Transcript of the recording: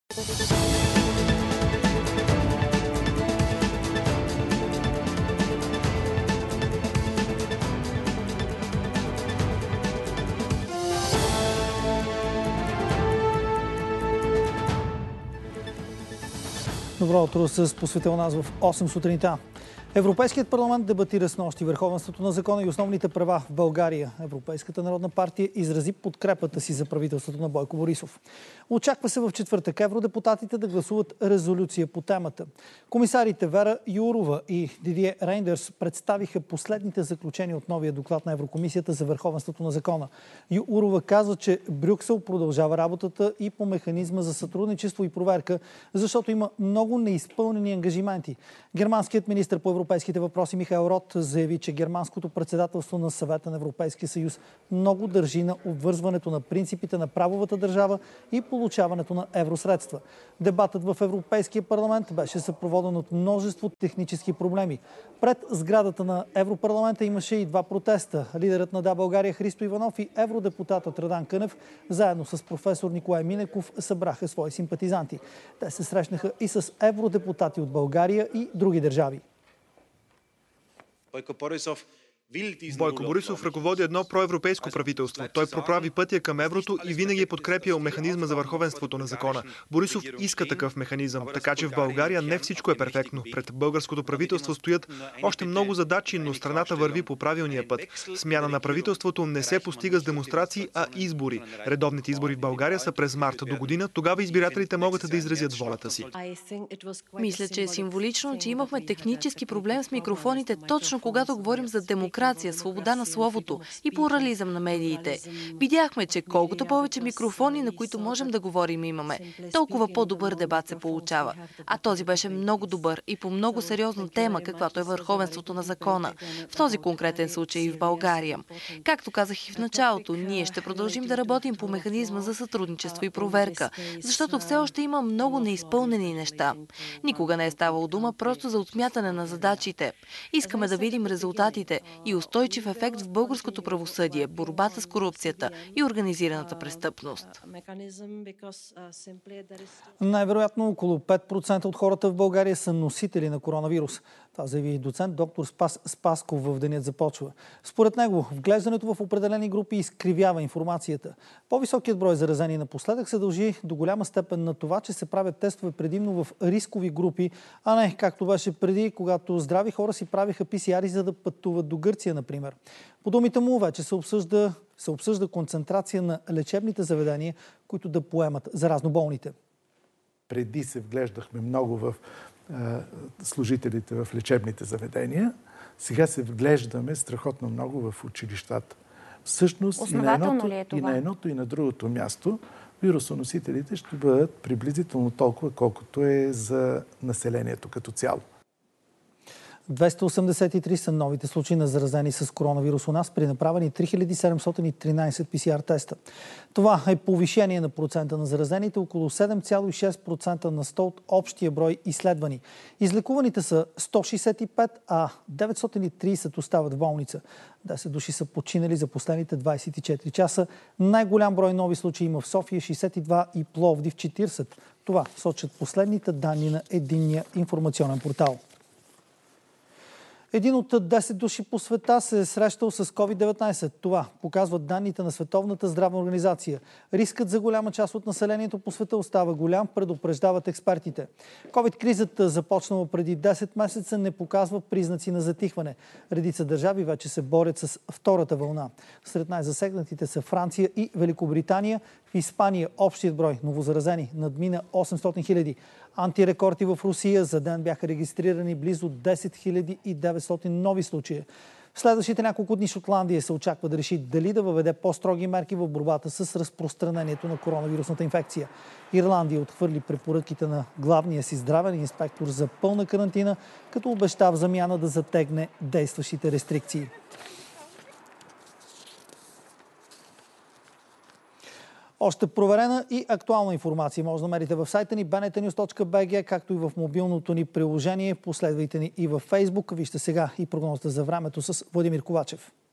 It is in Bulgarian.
Добро утро с посветил нас в 8 сутринта. Европейският парламент дебатира снощи върховенството на закона и основните права в България. Европейската народна партия изрази подкрепата си за правителството на Бойко Борисов. Очаква се в четвъртък евродепутатите да гласуват резолюция по темата. Комисарите Вера Юрова и Дидие Рейндърс представиха последните заключения от новия доклад на Еврокомисията за върховенството на закона. Юрова казва, че Брюксел продължава работата и по механизма за сътрудничество и проверка, защото има много неизпълнени ангажименти. Германският министър по европейските въпроси Михаел Рот заяви, че германското председателство на Съвета на Европейския съюз много държи на обвързването на принципите на правовата държава и получаването на евросредства. Дебатът в Европейския парламент беше съпроводен от множество технически проблеми. Пред сградата на Европарламента имаше и два протеста. Лидерът на Да, България Христо Иванов и евродепутатът Радан Кънев, заедно с професор Николай Минеков, събраха свои симпатизанти. Те се срещнаха и с евродепутати от България и други държави. Бойко Борисов ръководи едно проевропейско правителство. Той проправи пътя към еврото и винаги е подкрепял механизма за върховенството на закона. Борисов иска такъв механизъм, така че в България не всичко е перфектно. Пред българското правителство стоят още много задачи, но страната върви по правилния път. Смяна на правителството не се постига с демонстрации, а избори. Редовните избори в България са през март до година. Тогава избирателите могат да изразят волята си. Мисля, че е символично, че имахме технически проблем с микрофоните точно когато говорим за демокрация, свобода на словото и плурализъм на медиите. Видяхме, че колкото повече микрофони, на които можем да говорим, имаме, толкова по-добър дебат се получава. А този беше много добър и по много сериозна тема, каквато е върховенството на закона. В този конкретен случай и в България. Както казах и в началото, ние ще продължим да работим по механизма за сътрудничество и проверка, защото все още има много неизпълнени неща. Никога не е ставало дума просто за отмятане на задачите. Искаме да видим резултатите и устойчив ефект в българското правосъдие, борбата с корупцията и организираната престъпност. Най-вероятно около 5% от хората в България са носители на коронавирус. Това заяви доцент доктор Спас Спасков в Денят започва. Според него, вглеждането в определени групи изкривява информацията. По-високият брой заразени напоследък се дължи до голяма степен на това, че се правят тестове предимно в рискови групи, а не както беше преди, когато здрави хора си правиха PCR-и, за да пътуват до Гърция, например. По думите му вече се обсъжда концентрация на лечебните заведения, които да поемат заразно болните. Преди се вглеждахме много в служителите в лечебните заведения. Сега се вглеждаме страхотно много в училищата. Всъщност и на едното и на другото място вирусоносителите ще бъдат приблизително толкова, колкото е за населението като цяло. 283 са новите случаи на заразени с коронавирус у нас при направени 3713 PCR теста. Това е повишение на процента на заразените, около 7,6% на 100 от общия брой изследвани. Излекуваните са 165, а 930 остават в болница. 10 души са починали за последните 24 часа. Най-голям брой нови случаи има в София 62 и Пловдив 40. Това сочат последните данни на единния информационен портал. Един от 10 души по света се е срещал с COVID-19. Това показват данните на Световната здравна организация. Рискът за голяма част от населението по света остава голям, предупреждават експертите. COVID-кризата, започнала преди 10 месеца, не показва признаци на затихване. Редица държави вече се борят с втората вълна. Сред най-засегнатите са Франция и Великобритания. В Испания общият брой новозаразени надмина 800 000. Антирекорди в Русия за ден бяха регистрирани близо 10 900 нови случая. В следващите няколко дни Шотландия се очаква да реши дали да въведе по-строги мерки в борбата с разпространението на коронавирусната инфекция. Ирландия отхвърли препоръките на главния си здравен инспектор за пълна карантина, като обеща в замяна да затегне действащите рестрикции. Още проверена и актуална информация може да намерите в сайта ни bnetnews.bg, както и в мобилното ни приложение. Последвайте ни и във Фейсбук. Вижте сега и прогнозата за времето с Владимир Ковачев.